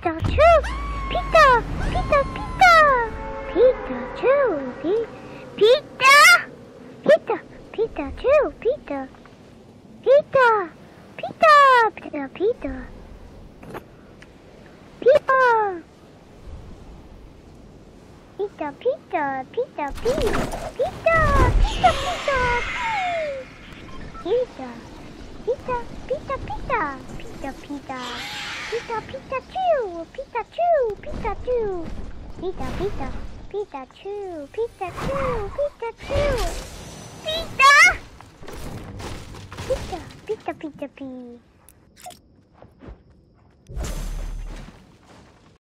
Pikachu! Pita! Pita! Pita! Pikachu! Pita! Pita! Pikachu! Pita! Pita! Pita! Pita! Pita! Pita! Pita! Pita! Pita! Pita! Pita! Pita! Pita! Pita! Pita! Pita! Pita! Pita! Pita! Pikachu! Pikachu! Pikachu! Pita! Pita! Pikachu! Pikachu! Pikachu! Pita! Pita! Pita! Pita! Pita!